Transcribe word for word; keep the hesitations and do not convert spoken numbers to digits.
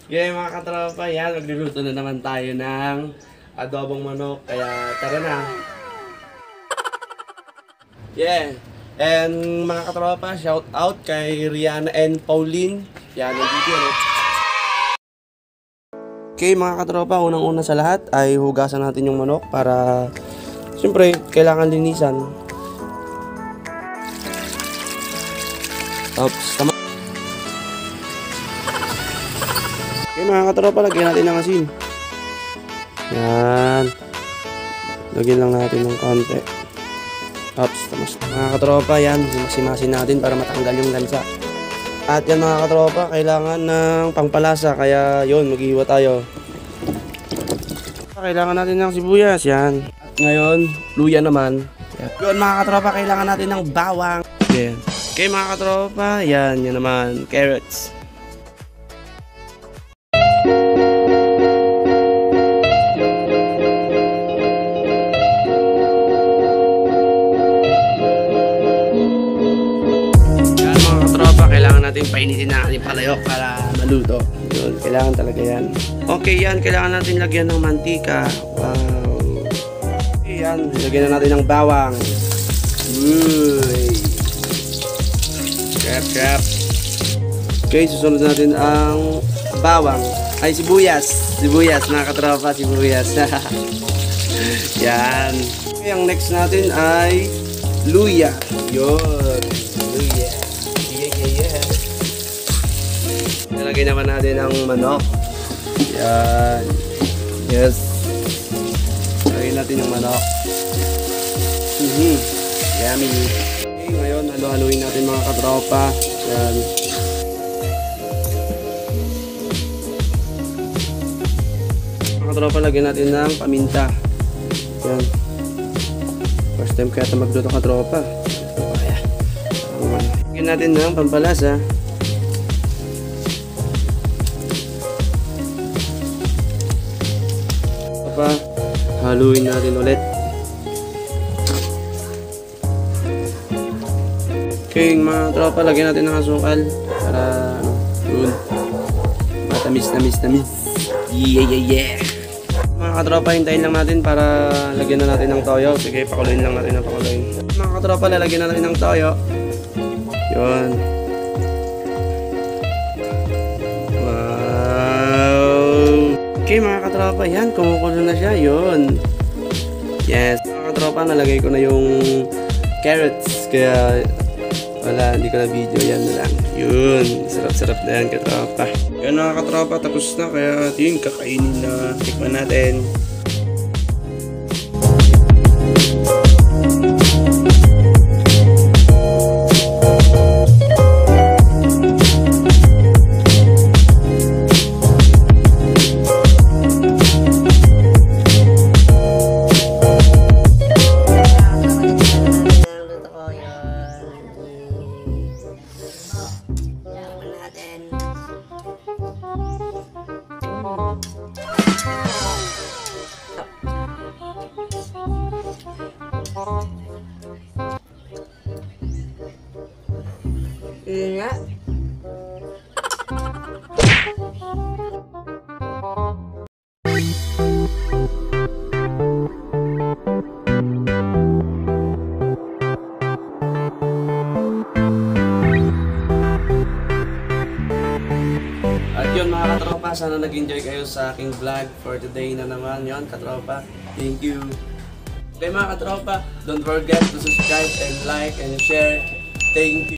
Yeah, mga katropa, yan, magluluto na naman tayo ng adobong manok, kaya tara na. Yeah, and mga katropa, shout out kay Rihanna and Pauline. Yan, nandito yan. Okay mga katropa, unang-una sa lahat ay hugasan natin yung manok para siyempre kailangan linisan. Oops, tama. Okay mga katropa, lagyan natin ng asin. Yan. Lagyan lang natin ng konti. Oops, tama. Mga katropa, yan, simasimasin natin para matanggal yung lansa. At yan mga katropa, kailangan ng pangpalasa, kaya yun, maghiwa tayo. Kailangan natin ng sibuyas, yan. At ngayon, luya naman. Yun mga katropa, kailangan natin ng bawang. Okay, okay mga katropa, yan, yan naman, carrots. Natin painitin na ating palayok para maluto. Yun, kailangan talaga yan. Okay yan, kailangan natin lagyan ng mantika. Wow. Okay yan, lagyan na natin ng bawang. Uy. Crap, crap. Okay, susunod natin ang bawang. Ay, sibuyas. Sibuyas, mga katropa, sibuyas. Yan. Okay, ang next natin ay luya. Yun. Luya. Yeah, yeah, yeah. Nalagay naman natin ang manok. Yan. Yes. Nalagay natin yung manok. Mm-hmm. Yummy. Okay, ngayon halo-haluin natin mga katropa. Yan. Mga katropa, lagyan natin ng paminta. Yan. First time kaya ito magluto katropa. Lagyan natin ng pampalasa. Pa, haluin natin ulit. Okay mga tropa, lagyan natin ng asukal para ano, yun, matamis tamis tamis. Yeah yeah yeah. Mga katropa, hintayin lang natin para lagyan na natin ng toyo. Sige, pakuluin lang natin ng pakuluin. Mga katropa, lalagyan na natin ng toyo. Yun. Okay mga katropa, yan, kumukulo na siya, yun. Yes, mga katropa, nalagay ko na yung carrots, kaya wala, hindi ko na video, yan na lang. Yun, sarap-sarap na yan katropa. Yan mga katropa, tapos na, kaya yun, kakainin na, tikman natin. Iya. At yun mga katropa, sana nag-enjoy kayo sa aking vlog for today na naman. Yun katropa, thank you. Okay mga katropa, don't forget to subscribe and like and share. Thank you.